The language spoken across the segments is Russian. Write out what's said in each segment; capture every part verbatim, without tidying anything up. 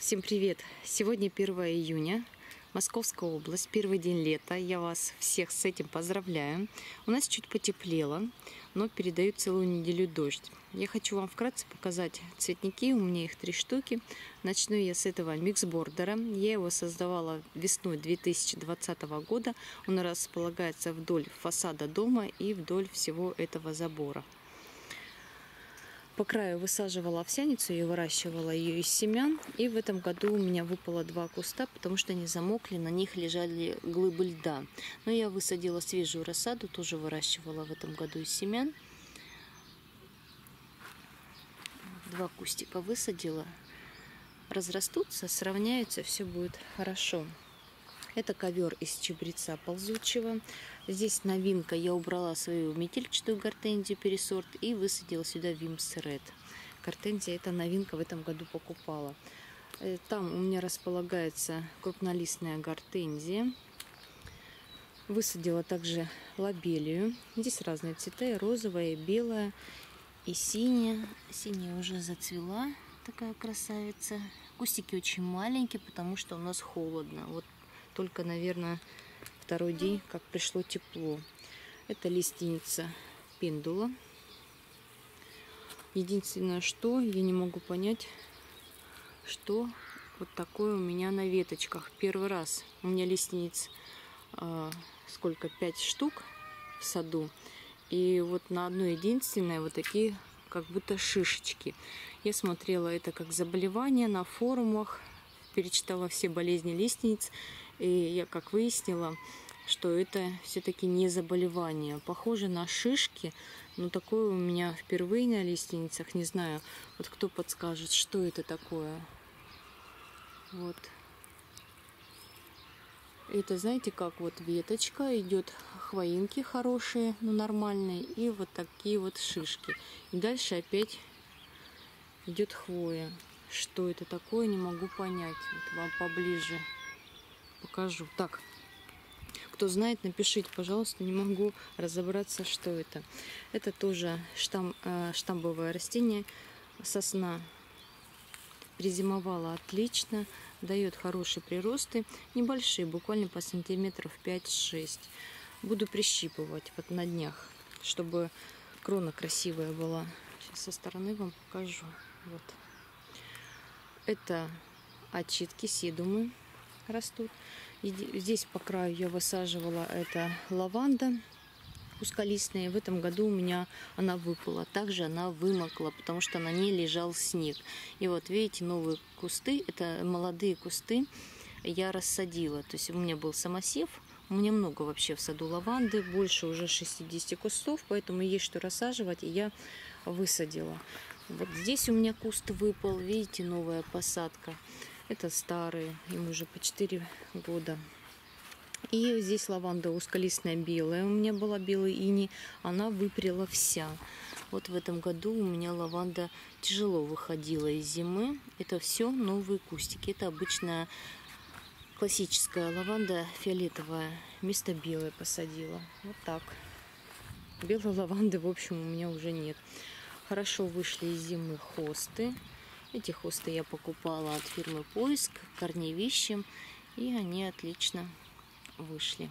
Всем привет! Сегодня первое июня, Московская область, первый день лета. Я вас всех с этим поздравляю. У нас чуть потеплело, но передают целую неделю дождь. Я хочу вам вкратце показать цветники, у меня их три штуки. Начну я с этого миксбордера. Я его создавала весной две тысячи двадцатого года. Он располагается вдоль фасада дома и вдоль всего этого забора. По краю высаживала овсяницу и выращивала ее из семян. И в этом году у меня выпало два куста, потому что они замокли, на них лежали глыбы льда. Но я высадила свежую рассаду, тоже выращивала в этом году из семян. Два кустика высадила. Разрастутся, сравняются, все будет хорошо. Это ковер из чабреца ползучего. Здесь новинка. Я убрала свою метельчатую гортензию пересорт и высадила сюда Вимс Ред. Гортензия — это новинка, в этом году покупала. Там у меня располагается крупнолистная гортензия. Высадила также лобелию. Здесь разные цвета: розовая, белая и синяя. Синяя уже зацвела, такая красавица. Кустики очень маленькие, потому что у нас холодно. Вот только, наверное, второй день, как пришло тепло. Это лиственница пендула. Единственное, что я не могу понять, что вот такое у меня на веточках. Первый раз у меня лиственниц э, сколько, пять штук в саду. И вот на одной единственной вот такие как будто шишечки. Я смотрела это как заболевание на форумах, перечитала все болезни лиственниц. И я как выяснила, что это все-таки не заболевание. Похоже на шишки, но такое у меня впервые на лиственницах. Не знаю, вот кто подскажет, что это такое. Вот. Это, знаете, как вот веточка, идет хвоинки хорошие, ну нормальные, и вот такие вот шишки. И дальше опять идет хвоя. Что это такое, не могу понять. Вот вам поближе покажу. Так, кто знает, напишите, пожалуйста, не могу разобраться, что это. Это тоже штамм, штамбовое растение, сосна. Призимовала отлично, дает хорошие приросты, небольшие, буквально по сантиметров пять-шесть. Буду прищипывать вот на днях, чтобы крона красивая была. Сейчас со стороны вам покажу. Вот. Это отчитки, седумы растут. И здесь по краю я высаживала это лаванда узколистная. В этом году у меня она выпала. Также она вымокла, потому что на ней лежал снег. И вот видите, новые кусты, это молодые кусты, я рассадила. То есть у меня был самосев. У меня много вообще в саду лаванды, больше уже шестидесяти кустов, поэтому есть что рассаживать, и я высадила. Вот здесь у меня куст выпал, видите, новая посадка. Это старые, ему уже по четыре года. И здесь лаванда узколистная белая. У меня была белая ини, она выпрела вся. Вот в этом году у меня лаванда тяжело выходила из зимы. Это все новые кустики. Это обычная классическая лаванда фиолетовая. Вместо белой посадила. Вот так. Белой лаванды, в общем, у меня уже нет. Хорошо вышли из зимы хосты. Эти хосты я покупала от фирмы Поиск, корневищем, и они отлично вышли.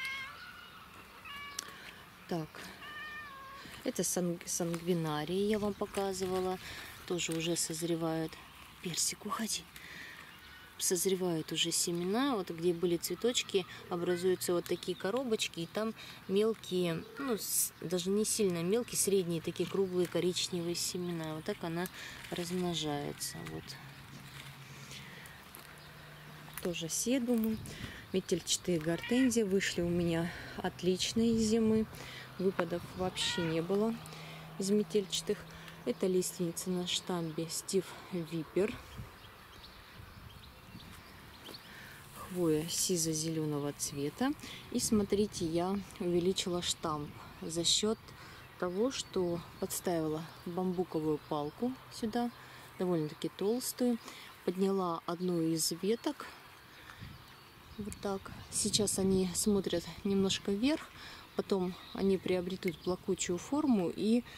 Так, это сангвинарии я вам показывала, тоже уже созревают. Персик, уходи. Созревают уже семена, вот где были цветочки, образуются вот такие коробочки, и там мелкие, ну, даже не сильно мелкие, средние, такие круглые коричневые семена. Вот так она размножается. Вот. Тоже седумы, метельчатые гортензии вышли у меня отличные из зимы. Выпадов вообще не было из метельчатых. Это лиственница на штамбе Стив Випер. Хвоя сизо-зеленого цвета. И смотрите, я увеличила штамп за счет того, что подставила бамбуковую палку сюда, довольно-таки толстую. Подняла одну из веток. Вот так. Сейчас они смотрят немножко вверх. Потом они приобретут плакучую форму и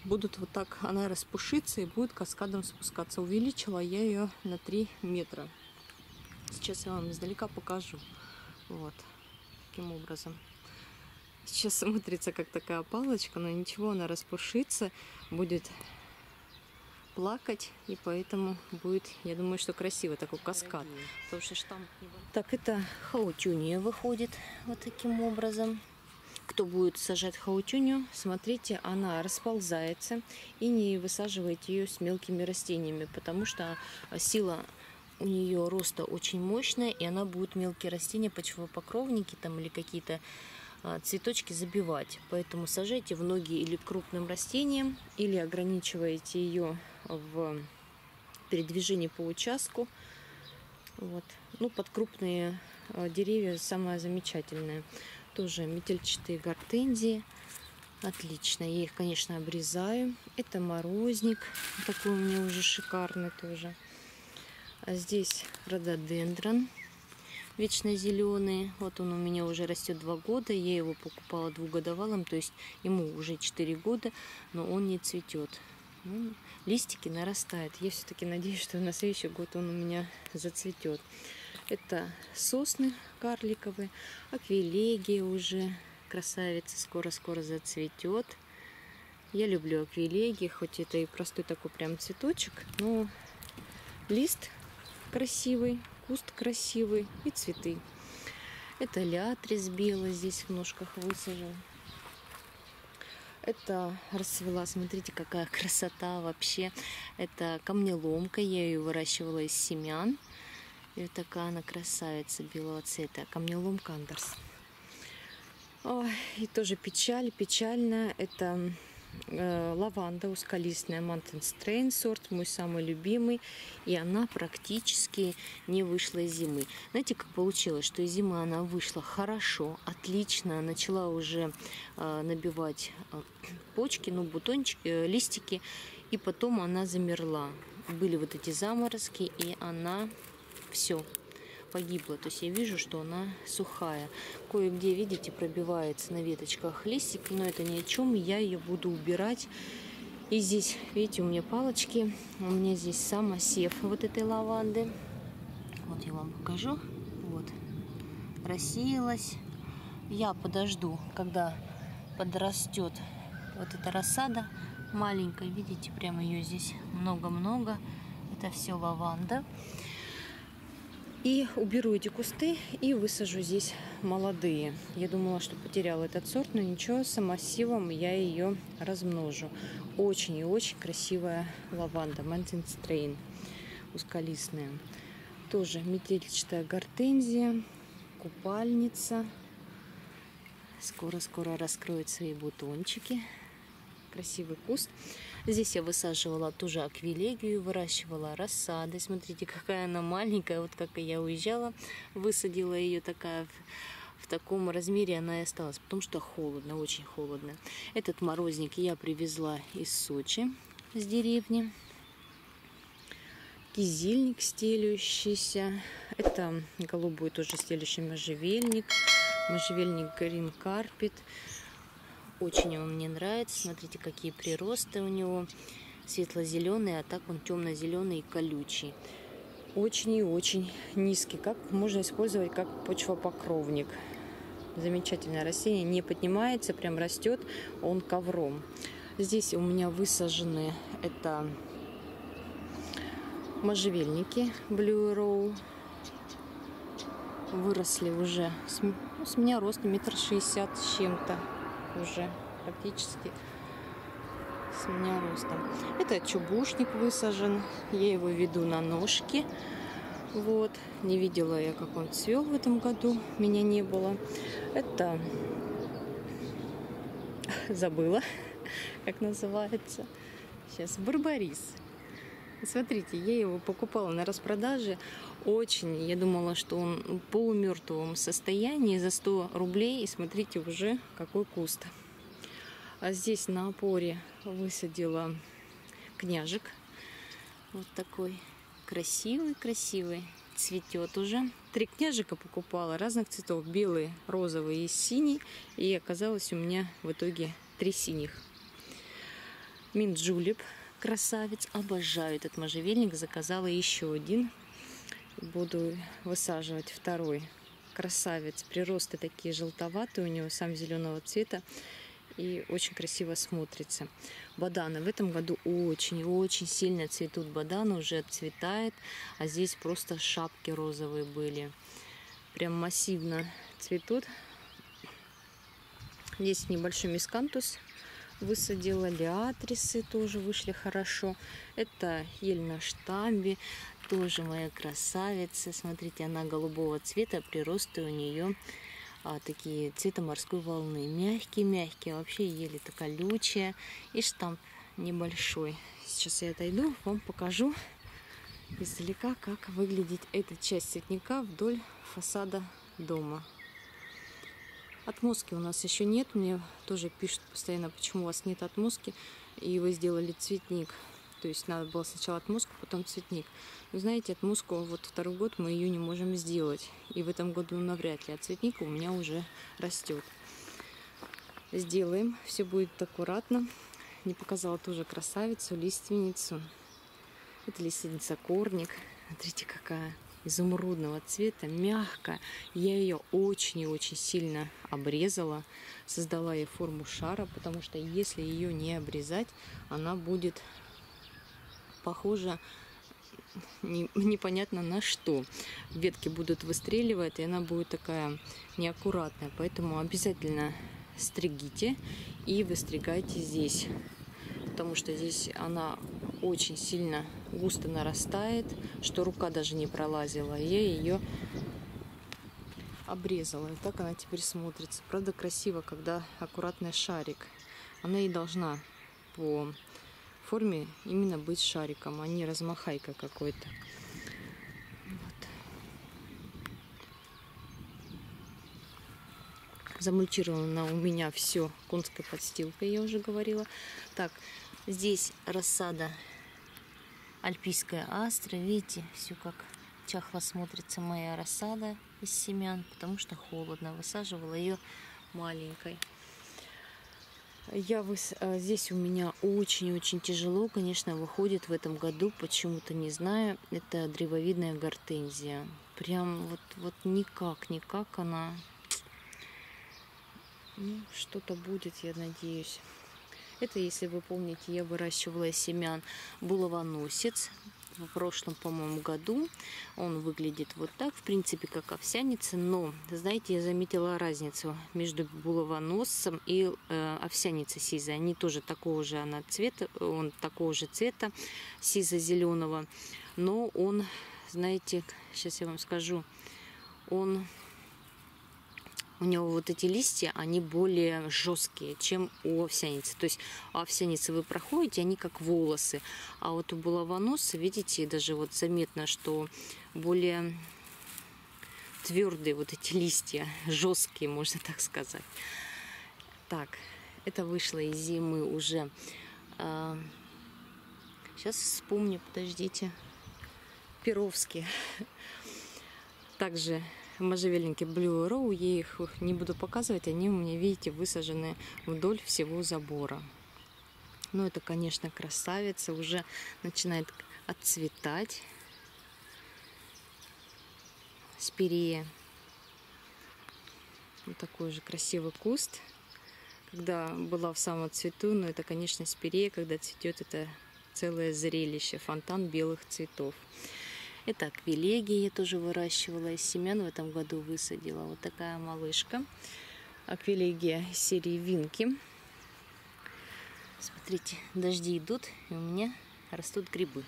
будут вот так, она распушится и будет каскадом спускаться. Увеличила я ее на три метра. Сейчас я вам издалека покажу. Вот таким образом. Сейчас смотрится как такая палочка, но ничего, она распушится, будет плакать, и поэтому будет, я думаю, что красиво, такой каскад. Потому что штамп не... Так, это хаутюния выходит вот таким образом. Кто будет сажать хаутюнию, смотрите, она расползается, и не высаживайте ее с мелкими растениями, потому что сила у нее роста очень мощная, и она будет мелкие растения, почвопокровники там или какие-то цветочки забивать. Поэтому сажайте в ноги или к крупным растениям, или ограничивайте ее в передвижении по участку. Вот. Ну, под крупные деревья самое замечательное. Тоже метельчатые гортензии. Отлично. Я их, конечно, обрезаю. Это морозник. Такой у меня уже шикарный тоже. А здесь рододендрон. Вечно зеленый. Вот он у меня уже растет два года. Я его покупала двухгодовалым, то есть ему уже четыре года, но он не цветет. Ну, листики нарастают. Я все-таки надеюсь, что на следующий год он у меня зацветет. Это сосны карликовые, аквилегия уже красавица, скоро-скоро зацветет. Я люблю аквилегии, хоть это и простой такой прям цветочек, но лист красивый, куст красивый и цветы. Это лиатрис белый, здесь в ножках высажен. Это расцвела, смотрите, какая красота вообще. Это камнеломка, я ее выращивала из семян. И вот такая она красавица белого цвета. Камнеломка Андерс. Ой, и тоже печаль, печальная. Это э, лаванда узколистная Mountain Strain сорт, мой самый любимый. И она практически не вышла из зимы. Знаете, как получилось, что из зимы она вышла хорошо, отлично. Начала уже э, набивать э, почки, ну, бутончики, э, листики. И потом она замерла. Были вот эти заморозки, и она... все, погибла. То есть я вижу, что она сухая. Кое-где, видите, пробивается на веточках листик, но это ни о чем. Я ее буду убирать. И здесь, видите, у меня палочки. У меня здесь самосев вот этой лаванды. Вот я вам покажу. Вот. Рассеялась. Я подожду, когда подрастет вот эта рассада маленькая. Видите, прямо ее здесь много-много. Это все лаванда. И уберу эти кусты и высажу здесь молодые. Я думала, что потеряла этот сорт, но ничего, самосевом я ее размножу. Очень и очень красивая лаванда Mountain Strain, узколистная. Тоже метельчатая гортензия, купальница. Скоро-скоро раскроет свои бутончики. Красивый куст. Здесь я высаживала тоже аквилегию, выращивала рассады. Смотрите, какая она маленькая. Вот как и я уезжала, высадила ее такая в, в таком размере она и осталась, потому что холодно, очень холодно. Этот морозник я привезла из Сочи, с деревни. Кизильник стелющийся. Это голубой тоже стелющий можжевельник. Можжевельник Green Carpet. Очень он мне нравится. Смотрите, какие приросты у него. Светло-зеленый, а так он темно-зеленый и колючий. Очень и очень низкий. Как можно использовать как почвопокровник. Замечательное растение. Не поднимается, прям растет он ковром. Здесь у меня высажены это можжевельники Blue Row. Выросли уже. С, ну, с меня рост метр шестьдесят с чем-то. Уже практически с меня ростом. Это чубушник высажен. Я его веду на ножки. Вот. Не видела я, как он цвел в этом году. Меня не было. Это забыла, как называется. Сейчас барбарис. Смотрите, я его покупала на распродаже. Очень, я думала, что он в полумертвом состоянии за сто рублей. И смотрите, уже какой куст. А здесь на опоре высадила княжик. Вот такой красивый-красивый. Цветет уже. Три княжика покупала разных цветов. Белый, розовый и синий. И оказалось у меня в итоге три синих. Минджулеп, красавец. Обожаю этот можжевельник. Заказала еще один. Буду высаживать второй. Красавец. Приросты такие желтоватые у него, сам зеленого цвета. И очень красиво смотрится. Баданы в этом году очень-очень сильно цветут. Баданы уже отцветает. А здесь просто шапки розовые были. Прям массивно цветут. Здесь небольшой мискантус высадила. Лиатрисы тоже вышли хорошо. Это ель на штамбе. Тоже моя красавица. Смотрите, она голубого цвета. Приросты у нее а, такие цвета морской волны. Мягкие-мягкие. Вообще еле такая колючая. И штамп небольшой. Сейчас я отойду, вам покажу издалека, как выглядит эта часть цветника вдоль фасада дома. Отмостки у нас еще нет. Мне тоже пишут постоянно, почему у вас нет отмостки, и вы сделали цветник. То есть надо было сначала отмостку, потом цветник. Вы знаете, отмостку вот второй год мы ее не можем сделать. И в этом году навряд ли. А цветник у меня уже растет. Сделаем. Все будет аккуратно. Не показала тоже красавицу, лиственницу. Это лиственница корник. Смотрите, какая изумрудного цвета, мягкая. Я ее очень и очень сильно обрезала. Создала ей форму шара, потому что если ее не обрезать, она будет похожа не, непонятно на что. Ветки будут выстреливать, и она будет такая неаккуратная. Поэтому обязательно стригите и выстригайте здесь. Потому что здесь она очень сильно густо нарастает, что рука даже не пролазила. Я ее обрезала. И так она теперь смотрится. Правда, красиво, когда аккуратный шарик. Она и должна по форме именно быть шариком, а не размахайка какой-то. Вот. Замульчировано у меня все конской подстилкой, я уже говорила. Так, здесь рассада альпийская астра. Видите, все как чахло смотрится моя рассада из семян, потому что холодно. Высаживала ее маленькой. Я выс... Здесь у меня очень-очень тяжело, конечно, выходит в этом году, почему-то не знаю. Это древовидная гортензия. Прям вот, вот никак, никак она... Ну, что-то будет, я надеюсь. Это, если вы помните, я выращивала из семян булавоносец в прошлом, по-моему, году. Он выглядит вот так, в принципе, как овсяница. Но, знаете, я заметила разницу между булавоносцем и э, овсяницей сизой. Они тоже такого же она цвета, он такого же цвета, сизо-зеленого. Но он, знаете, сейчас я вам скажу, он... У него вот эти листья, они более жесткие, чем у овсяницы. То есть у овсяницы вы проходите, они как волосы. А вот у булавоноса, видите, даже вот заметно, что более твердые вот эти листья, жесткие, можно так сказать. Так, это вышло из зимы уже. Сейчас вспомню, подождите. Перовские. Также можжевельники Blue Row, я их не буду показывать, они у меня, видите, высажены вдоль всего забора. Но это, конечно, красавица, уже начинает отцветать. Спирея. Вот такой же красивый куст. Когда была в самом цвету, но это, конечно, спирея, когда цветет, это целое зрелище, фонтан белых цветов. Это аквилегия, я тоже выращивала из семян, в этом году высадила. Вот такая малышка. Аквилегия серии Винки. Смотрите, дожди идут, и у меня растут грибы.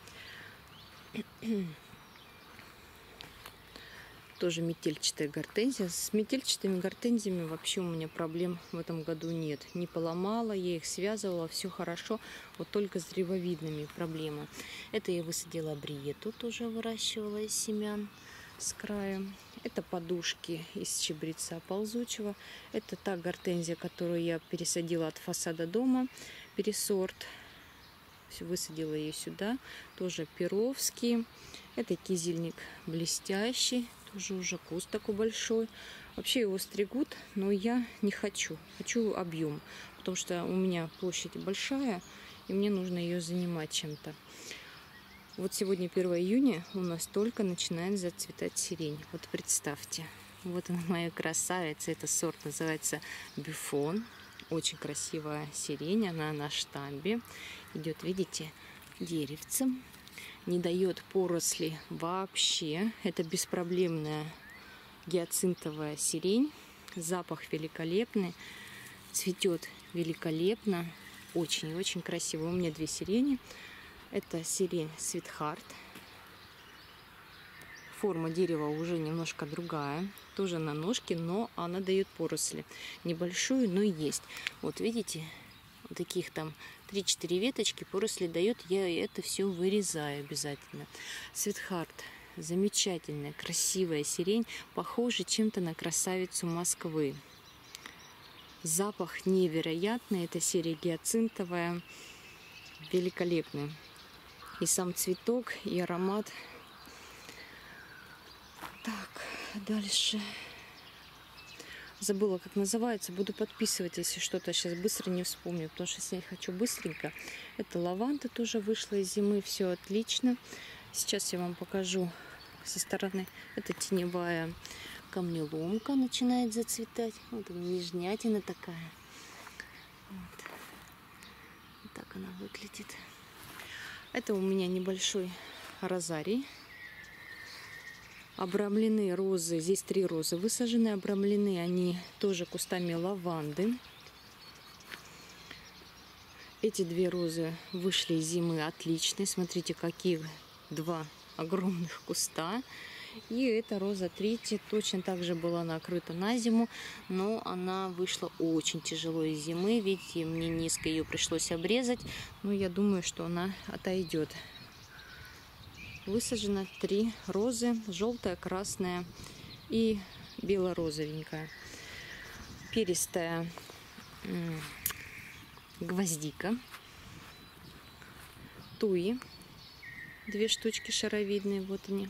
Тоже метельчатая гортензия. С метельчатыми гортензиями вообще у меня проблем в этом году нет. Не поломала, я их связывала, все хорошо. Вот только с древовидными проблемы. Это я высадила бриету, тоже выращивала из семян с краю. Это подушки из чабреца ползучего. Это та гортензия, которую я пересадила от фасада дома. Пересорт. Высадила ее сюда. Тоже перовский. Это кизильник блестящий. Тоже уже куст такой большой. Вообще его стригут, но я не хочу. Хочу объем. Потому что у меня площадь большая. и мне нужно ее занимать чем-то. Вот сегодня первое июня, у нас только начинает зацветать сирень. Вот представьте, вот она моя красавица, это сорт называется Бюфон. Очень красивая сирень, она на штамбе. Идет, видите, деревцем. Не дает поросли вообще. Это беспроблемная гиацинтовая сирень. Запах великолепный. Цветет великолепно. Очень-очень красиво. У меня две сирени. Это сирень Sweetheart. Форма дерева уже немножко другая. Тоже на ножке, но она дает поросли. Небольшую, но есть. Вот видите, вот таких там три-четыре веточки поросли дает. Я это все вырезаю обязательно. Sweetheart. Замечательная, красивая сирень. Похожа чем-то на красавицу Москвы. Запах невероятный. Это серия гиацинтовая. Великолепный. И сам цветок, и аромат. Так, дальше. Забыла, как называется. Буду подписывать, если что-то сейчас быстро не вспомню. Потому что если я хочу быстренько. Это лаванда тоже вышла из зимы. Все отлично. Сейчас я вам покажу со стороны. Это теневая камнеломка начинает зацветать. Вот она, нежнятина такая. Вот. Вот так она выглядит. Это у меня небольшой розарий. Обрамлены розы. Здесь три розы высажены. Обрамлены они тоже кустами лаванды. Эти две розы вышли из зимы отличные. Смотрите, какие два огромных куста. И эта роза третья точно так же была накрыта на зиму, но она вышла очень тяжело из зимы. Видите, мне низко ее пришлось обрезать, но я думаю, что она отойдет. Высажено три розы, желтая, красная и бело-розовенькая. Перистая гвоздика, туи, две штучки шаровидные, вот они.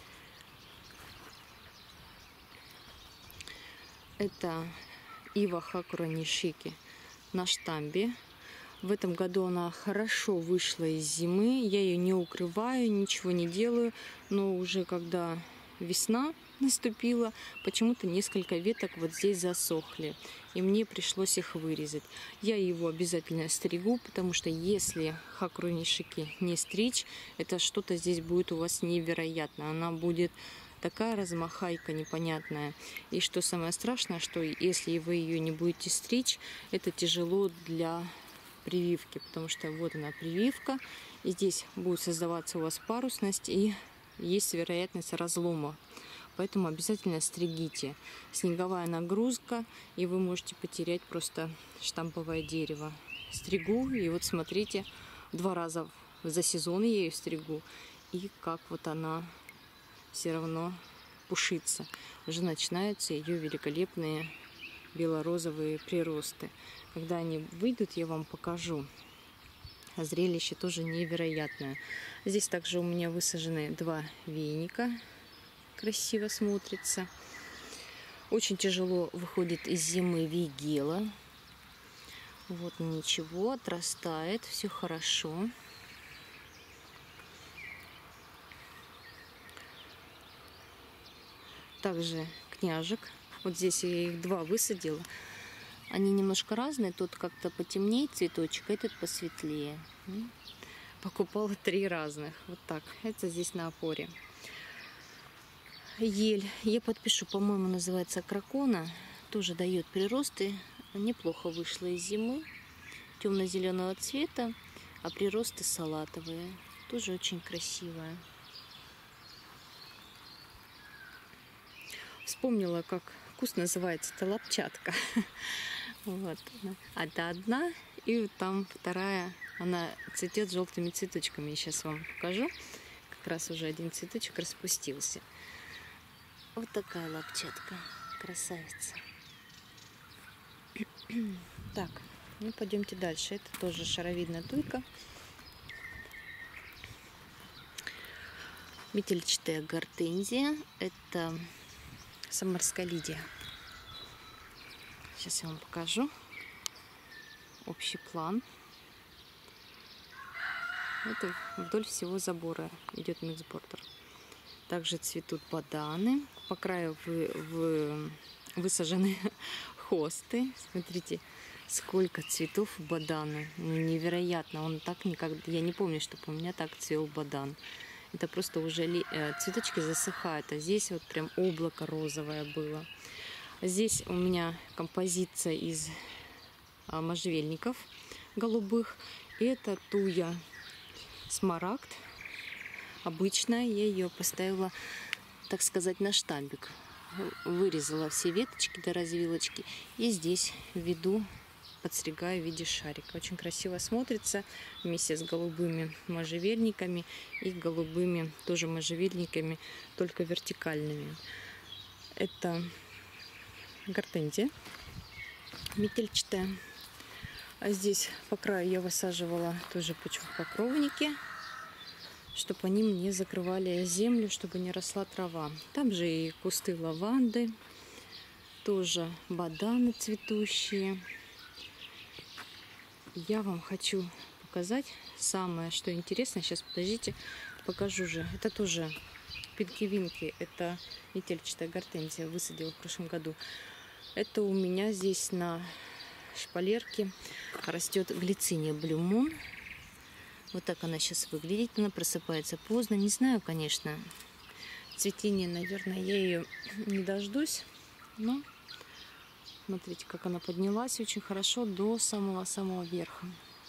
Это ива Хакура Нишики на штамбе. В этом году она хорошо вышла из зимы. Я ее не укрываю, ничего не делаю. Но уже когда весна наступила, почему-то несколько веток вот здесь засохли. И мне пришлось их вырезать. Я его обязательно стригу, потому что если Хакуру Нишики не стричь, это что-то здесь будет у вас невероятно. Она будет такая размахайка непонятная. И что самое страшное, что если вы ее не будете стричь, это тяжело для прививки, потому что вот она прививка, и здесь будет создаваться у вас парусность, и есть вероятность разлома. Поэтому обязательно стригите. Снеговая нагрузка, и вы можете потерять просто штамповое дерево. Стригу, и вот смотрите, два раза за сезон я ее стригу, и как вот она все равно пушится. Уже начинаются ее великолепные бело-розовые приросты. Когда они выйдут, я вам покажу. Зрелище тоже невероятное. Здесь также у меня высажены два веника. Красиво смотрится. Очень тяжело выходит из зимы вигела. Вот ничего, отрастает, все хорошо. Также княжек. Вот здесь я их два высадила. Они немножко разные. Тот как-то потемнее цветочек, этот посветлее. Покупала три разных. Вот так. Это здесь на опоре. Ель. Я подпишу, по-моему, называется кракона. Тоже дает приросты. Неплохо вышла из зимы. Темно-зеленого цвета. А приросты салатовые. Тоже очень красивая. Вспомнила, как куст называется. Это лапчатка. Вот. Это одна, и там вторая. Она цветет желтыми цветочками. Я сейчас вам покажу. Как раз уже один цветочек распустился. Вот такая лапчатка. Красавица. Так, ну пойдемте дальше. Это тоже шаровидная туйка. Метельчатая гортензия. Это самарская лидия. Сейчас я вам покажу общий план. Это вдоль всего забора идет миксбордер. Также цветут баданы. По краю вы, вы, высажены хосты. Смотрите, сколько цветов у бадана. Невероятно. Он так никогда... Я не помню, чтобы у меня так цвел бадан. Это просто уже ли... цветочки засыхают. А здесь вот прям облако розовое было. Здесь у меня композиция из можжевельников голубых. И это туя смарагд. Обычная. Я ее поставила, так сказать, на штамбик. Вырезала все веточки до развилочки. И здесь веду, подстригаю в виде шарика. Очень красиво смотрится вместе с голубыми можжевельниками и голубыми тоже можжевельниками, только вертикальными. Это гортензия метельчатая. А здесь по краю я высаживала тоже почвопокровники, чтобы они мне закрывали землю, чтобы не росла трава. Там же и кусты лаванды, тоже баданы цветущие. Я вам хочу показать самое, что интересно. Сейчас, подождите, покажу же. Это тоже пинки-винки, это метельчатая гортензия, высадила в прошлом году. Это у меня здесь на шпалерке растет глициния Blue Moon. Вот так она сейчас выглядит. Она просыпается поздно. Не знаю, конечно, цветение, наверное, я ее не дождусь. Но смотрите, как она поднялась очень хорошо до самого-самого верха.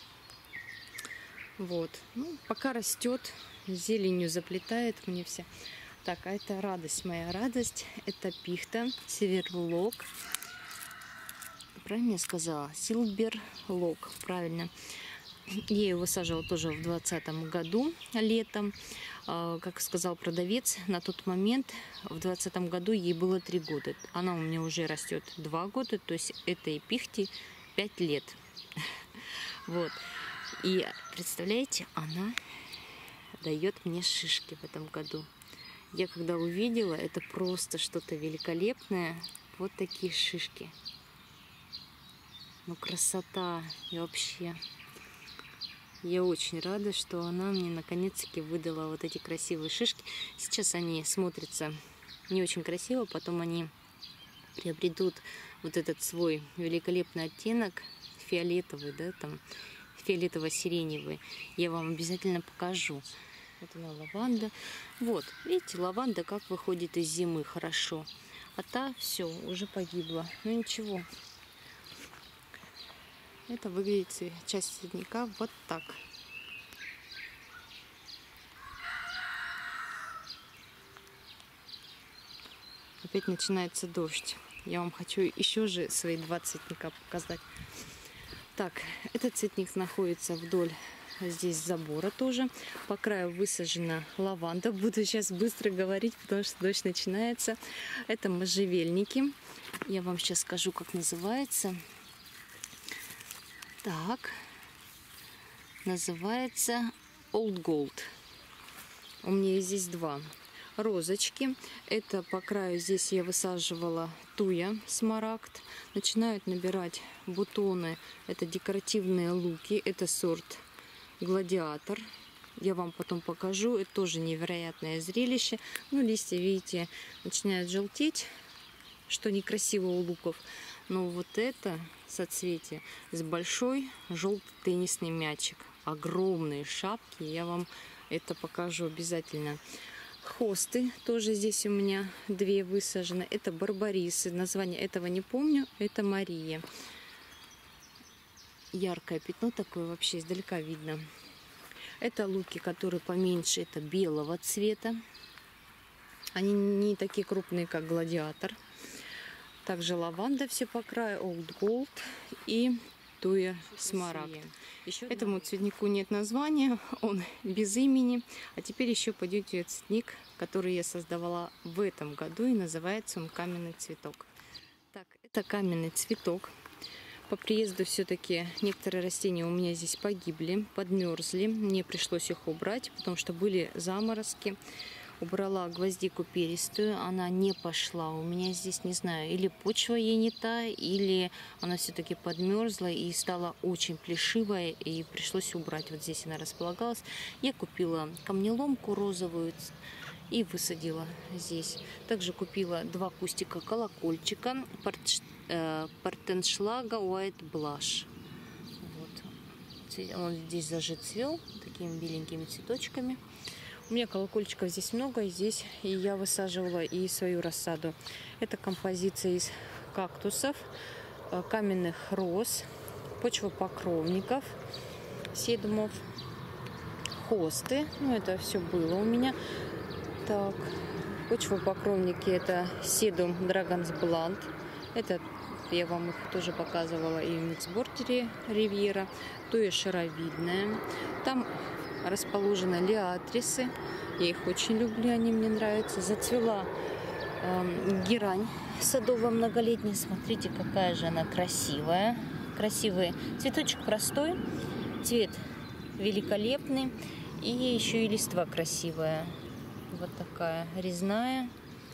Вот. Ну, пока растет, зеленью заплетает мне все. Так, а это радость, моя радость. Это пихта, северлок. Правильно я сказала? Силберлок, правильно. Я ее высаживала тоже в двадцатом году, летом. Как сказал продавец, на тот момент, в двадцатом году, ей было три года. Она у меня уже растет два года, то есть этой пихте пять лет. Вот. И представляете, она дает мне шишки в этом году. Я когда увидела, это просто что-то великолепное. Вот такие шишки. Ну, красота. И вообще... Я очень рада, что она мне наконец-таки выдала вот эти красивые шишки. Сейчас они смотрятся не очень красиво, потом они приобретут вот этот свой великолепный оттенок фиолетовый, да, там фиолетово-сиреневый. Я вам обязательно покажу. Вот она, лаванда. Вот, видите, лаванда как выходит из зимы хорошо. А та все, уже погибла. Ну ничего. Это выглядит часть цветника вот так. Опять начинается дождь. Я вам хочу еще же свои два цветника показать. Так, этот цветник находится вдоль здесь забора тоже. По краю высажена лаванда. Буду сейчас быстро говорить, потому что дождь начинается. Это можжевельники. Я вам сейчас скажу, как называется. Так, называется Old Gold. У меня здесь два. Розочки. Это по краю здесь я высаживала туя смарагд. Начинают набирать бутоны. Это декоративные луки. Это сорт Гладиатор. Я вам потом покажу. Это тоже невероятное зрелище. Ну, листья, видите, начинают желтеть, что некрасиво у луков. Но вот это соцветие с большой желтый теннисный мячик. Огромные шапки. Я вам это покажу обязательно. Хосты тоже здесь у меня две высажены. Это барбарисы. Название этого не помню. Это Мария. Яркое пятно такое, вообще издалека видно. Это луки, которые поменьше. Это белого цвета. Они не такие крупные, как Гладиатор. Также лаванда все по краю, Old Gold и туя смарагд. Этому цветнику нет названия, он без имени. А теперь еще пойдете цветник, который я создавала в этом году, и называется он каменный цветок. Так, это каменный цветок. По приезду все-таки некоторые растения у меня здесь погибли, подмерзли. Мне пришлось их убрать, потому что были заморозки. убрала гвоздику перистую, она не пошла. У меня здесь, не знаю, или почва ей не та, или она все-таки подмерзла и стала очень плешивая, и пришлось убрать. Вот здесь она располагалась. Я купила камнеломку розовую и высадила здесь. Также купила два кустика колокольчика Портеншлага White Blush. Вот. Он здесь зажицвел такими беленькими цветочками. У меня колокольчиков здесь много, и здесь и я высаживала и свою рассаду. Это композиция из кактусов, каменных роз, почвопокровников, седумов, хосты. Ну, это все было у меня. Так, почвопокровники — это седум Dragon's Blood. Это я вам их тоже показывала и в миксбордере Ривьера. То и шаровидная. Там расположены лиатрисы. Я их очень люблю, они мне нравятся. Зацвела э, герань садовая многолетняя. Смотрите, какая же она красивая. Красивый цветочек простой, цвет великолепный. И еще и листва красивая. Вот такая резная.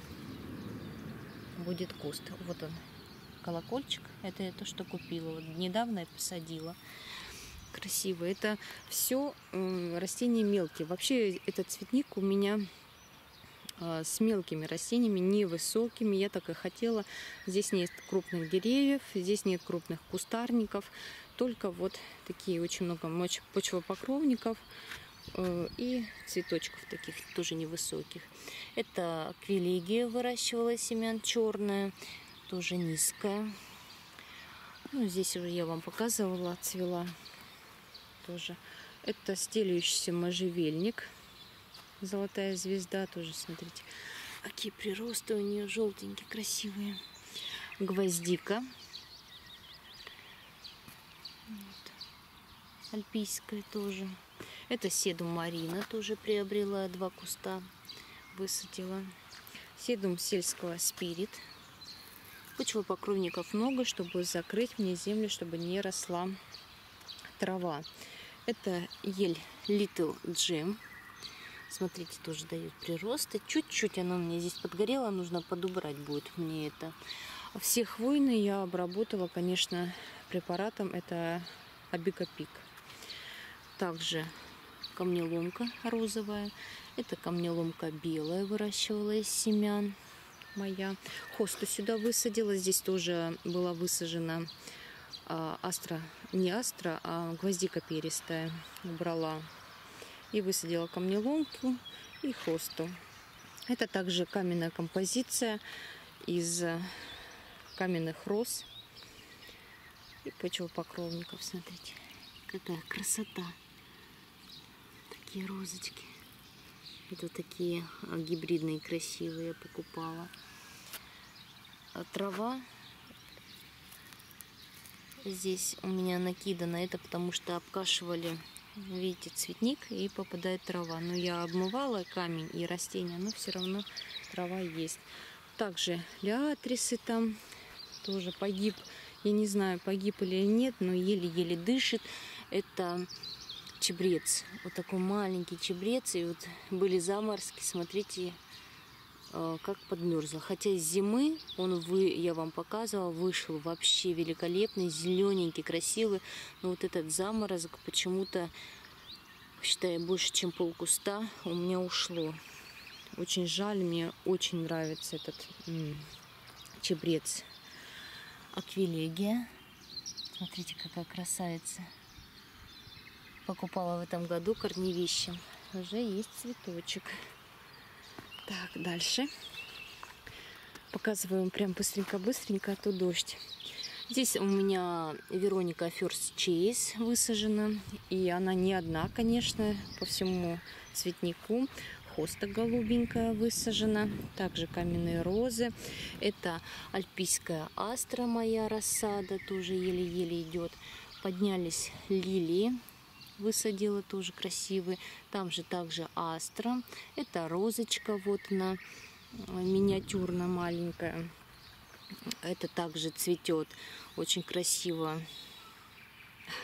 Будет куст. Вот он, колокольчик. Это я то, что купила. Вот недавно я посадила. Красиво. Это все э, растения мелкие. Вообще этот цветник у меня э, с мелкими растениями, невысокими. Я так и хотела. Здесь нет крупных деревьев, здесь нет крупных кустарников. Только вот такие очень много почвопокровников э, и цветочков таких тоже невысоких. Это аквилегия выращивала семян, черная, тоже низкая. Ну, здесь уже я вам показывала, цвела. Тоже. Это стелющийся можжевельник. Золотая звезда. Тоже, смотрите, какие приросты у нее желтенькие, красивые. Гвоздика. Вот. Альпийская тоже. Это седум Марина. Тоже приобрела два куста. Высадила. Седум сельского Спирит. Почвопокровников много, чтобы закрыть мне землю, чтобы не росла трава. Это ель Little Gem. Смотрите, тоже дает приросты. Чуть-чуть она у меня здесь подгорела, нужно подубрать будет мне это. Все хвойные я обработала, конечно, препаратом. Это Абикопик. Также камнеломка розовая. Это камнеломка белая, выращивала из семян моя. Хосту сюда высадила. Здесь тоже была высажена астра, не астра, а гвоздика перистая. Убрала и высадила камнеломку и хосту. Это также каменная композиция из каменных роз и почвопокровников. Смотрите, какая красота. Такие розочки. Это такие гибридные красивые я покупала. А трава здесь у меня накидано. Это потому что обкашивали, видите, цветник, и попадает трава. Но я обмывала камень и растения, но все равно трава есть. Также лиатрисы там тоже погиб. Я не знаю, погиб или нет, но еле-еле дышит. Это чебрец. Вот такой маленький чебрец. И вот были заморозки. Смотрите, как подмерзла. Хотя с зимы он, вы, я вам показывала, вышел вообще великолепный, зелененький, красивый. Но вот этот заморозок почему-то, считаю, больше, чем полкуста у меня ушло. Очень жаль, мне очень нравится этот м, чебрец. Аквилегия. Смотрите, какая красавица. Покупала в этом году корневище. Уже есть цветочек. Так, дальше. Показываю вам прям быстренько-быстренько, а то дождь. Здесь у меня Вероника First Chase высажена. И она не одна, конечно, по всему цветнику. Хоста голубенькая высажена. Также каменные розы. Это альпийская астра, моя рассада. Тоже еле-еле идет. Поднялись лилии. Высадила, тоже красивые. Там же также астра. Это розочка, вот она, миниатюрно маленькая. Это также цветет очень красиво.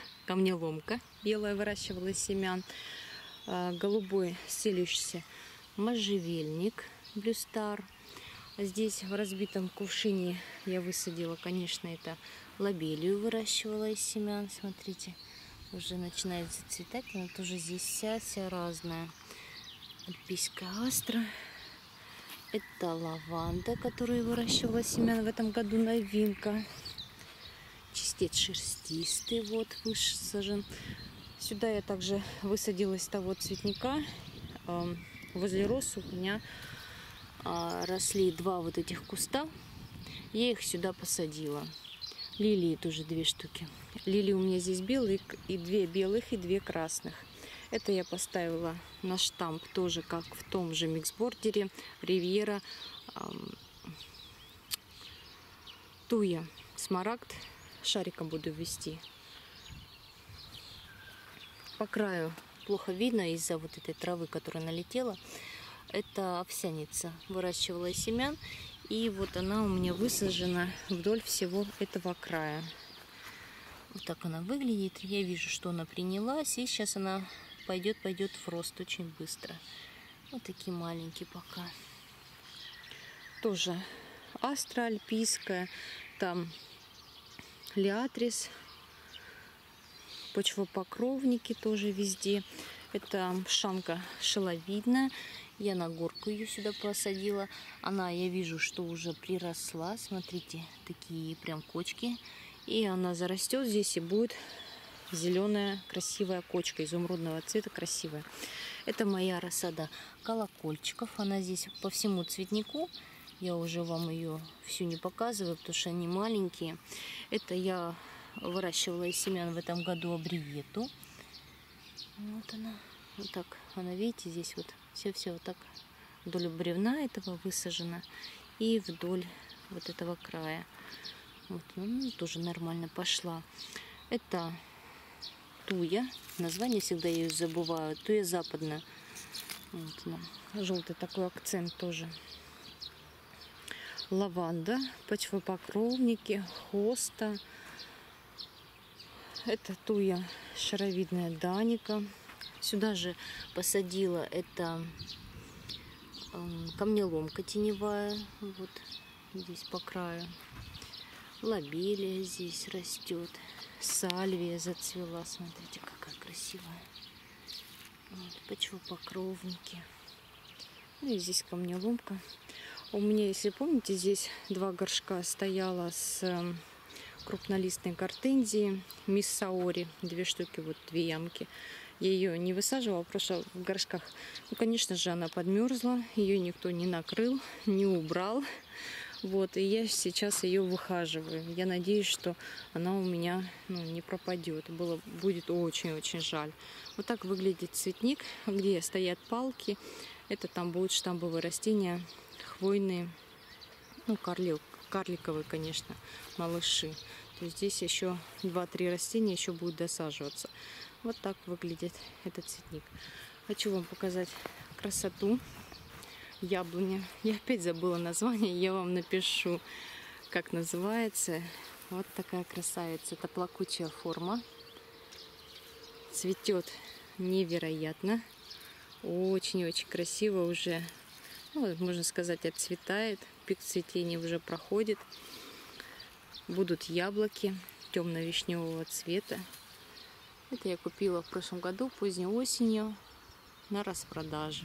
Камнеломка белая, выращивала из семян. Голубой стелющийся можжевельник Блюстар. Здесь в разбитом кувшине я высадила, конечно, это лобелию, выращивала из семян. Смотрите, уже начинает зацветать, она тоже здесь вся-вся разная. Альпийская астра. Это лаванда, которую выращивала семян в этом году, новинка. Чистец шерстистый, вот, высажен. Сюда я также высадила из того цветника. Возле роз у меня росли два вот этих куста. Я их сюда посадила. Лилии тоже две штуки. Лилии у меня здесь белые, и две белых, и две красных. Это я поставила на штамп тоже, как в том же миксбордере Ривьера. Туя, смарагд. Шариком буду ввести. По краю плохо видно из-за вот этой травы, которая налетела. Это овсяница. Выращивала из семян. И вот она у меня высажена вдоль всего этого края. Вот так она выглядит. Я вижу, что она принялась. И сейчас она пойдет, пойдет в рост очень быстро. Вот такие маленькие пока. Тоже астра альпийская. Там лиатрис. Почвопокровники тоже везде. Это шанка шеловидная. Я на горку ее сюда посадила. Она, я вижу, что уже приросла. Смотрите, такие прям кочки. И она зарастет здесь и будет зеленая красивая кочка изумрудного цвета, красивая. Это моя рассада колокольчиков. Она здесь по всему цветнику. Я уже вам ее всю не показываю, потому что они маленькие. Это я выращивала из семян в этом году абриету. Вот она. Вот так она, видите, здесь вот все-все вот так вдоль бревна этого высажено. И вдоль вот этого края. Вот, ну, тоже нормально пошла. Это туя. Название всегда ее забываю. Туя западная. Вот она. Желтый такой акцент тоже. Лаванда, почвопокровники, хоста. Это туя шаровидная даника. Сюда же посадила это э, камнеломка теневая. Вот здесь по краю. Лобелия здесь растет. Сальвия зацвела. Смотрите, какая красивая. Вот, почвопокровники. Ну и здесь камнеломка. У меня, если помните, здесь два горшка стояло с крупнолистной гортензии Мисс Саори. Две штуки, вот две ямки. Я ее не высаживала, просто в горшках. Ну, конечно же, она подмерзла. Ее никто не накрыл, не убрал. Вот, и я сейчас ее выхаживаю. Я надеюсь, что она у меня, ну, не пропадет. Было, будет очень-очень жаль. Вот так выглядит цветник, где стоят палки. Это там будут штамбовые растения, хвойные, ну, карли, карликовые, конечно, малыши. То есть здесь еще два-три растения еще будут досаживаться. Вот так выглядит этот цветник. Хочу вам показать красоту яблони. Я опять забыла название, я вам напишу, как называется. Вот такая красавица. Это плакучая форма. Цветет невероятно. Очень-очень красиво уже. Ну, можно сказать, отцветает. Пик цветения уже проходит. Будут яблоки темно-вишневого цвета. Это я купила в прошлом году, поздней осенью, на распродаже.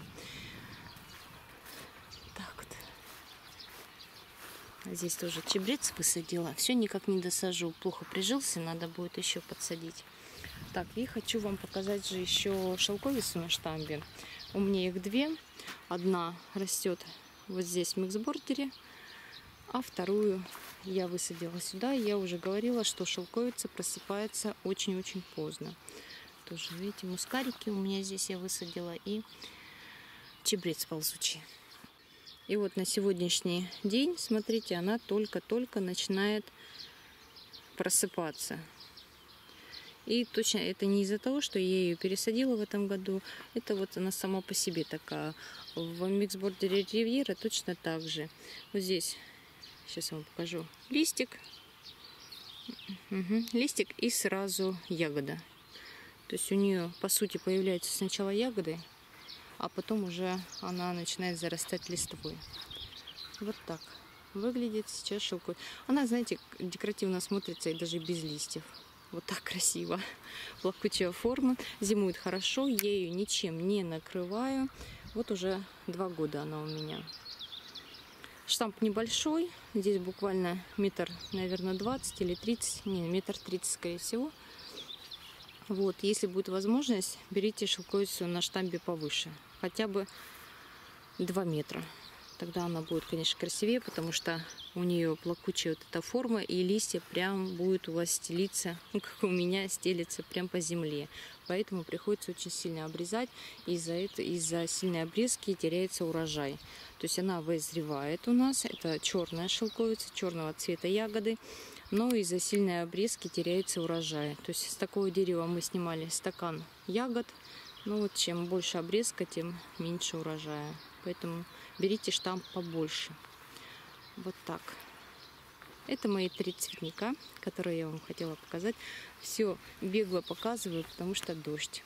Так вот. Здесь тоже чабрец высадила. Все никак не досажу. Плохо прижился, надо будет еще подсадить. Так, и хочу вам показать же еще шелковицу на штамбе. У меня их две. Одна растет вот здесь в миксбордере, а вторую я высадила сюда. Я уже говорила, что шелковица просыпается очень-очень поздно. Тоже, видите, мускарики у меня здесь я высадила и чабрец ползучий. И вот на сегодняшний день, смотрите, она только-только начинает просыпаться. И точно это не из-за того, что я ее пересадила в этом году. Это вот она сама по себе такая. В миксбордере Ривьера точно так же. Вот здесь, сейчас я вам покажу, листик. Угу. Листик и сразу ягода. То есть у нее, по сути, появляются сначала ягоды, а потом уже она начинает зарастать листвой. Вот так выглядит сейчас шелковица. Она, знаете, декоративно смотрится и даже без листьев. Вот так красиво. Плакучая форма. Зимует хорошо. Я ее ничем не накрываю. Вот уже два года она у меня. Штамп небольшой. Здесь буквально метр, наверное, двадцать или тридцать. Не, метр тридцать, скорее всего. Вот, если будет возможность, берите шелковицу на штампе повыше. Хотя бы два метра. Тогда она будет, конечно, красивее, потому что у нее плакучая вот эта форма, и листья прям будут у вас стелиться, ну, как у меня, стелиться прям по земле. Поэтому приходится очень сильно обрезать, из-за этого, из-за сильной обрезки теряется урожай. То есть она вызревает у нас, это черная шелковица, черного цвета ягоды, но из-за сильной обрезки теряется урожай. То есть с такого дерева мы снимали стакан ягод, но вот чем больше обрезка, тем меньше урожая. Поэтому берите штамп побольше. Вот так. Это мои три цветника, которые я вам хотела показать. Все бегло показываю, потому что дождь.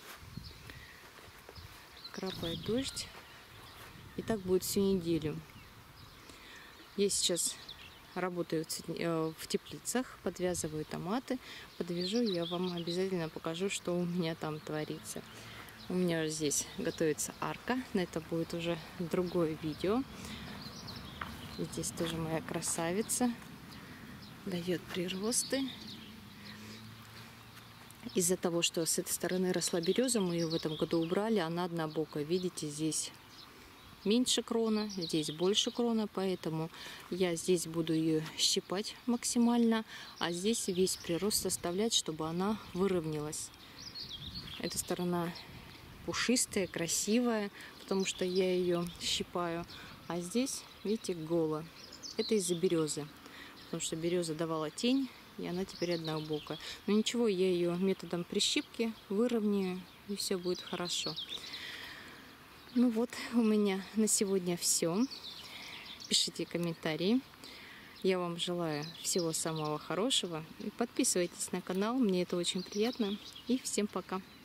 Крапает дождь. И так будет всю неделю. Я сейчас работаю в теплицах, подвязываю томаты. Подвяжу, я вам обязательно покажу, что у меня там творится. У меня здесь готовится арка, но это будет уже другое видео. Здесь тоже моя красавица дает приросты. Из-за того, что с этой стороны росла береза, мы ее в этом году убрали, она однобокая. Видите, здесь меньше крона, здесь больше крона, поэтому я здесь буду ее щипать максимально, а здесь весь прирост оставлять, чтобы она выровнялась. Эта сторона пушистая, красивая, потому что я ее щипаю. А здесь, видите, голо. Это из-за березы, потому что береза давала тень, и она теперь однобокая. Но ничего, я ее методом прищипки выровняю, и все будет хорошо. Ну вот, у меня на сегодня все. Пишите комментарии. Я вам желаю всего самого хорошего. И подписывайтесь на канал, мне это очень приятно. И всем пока!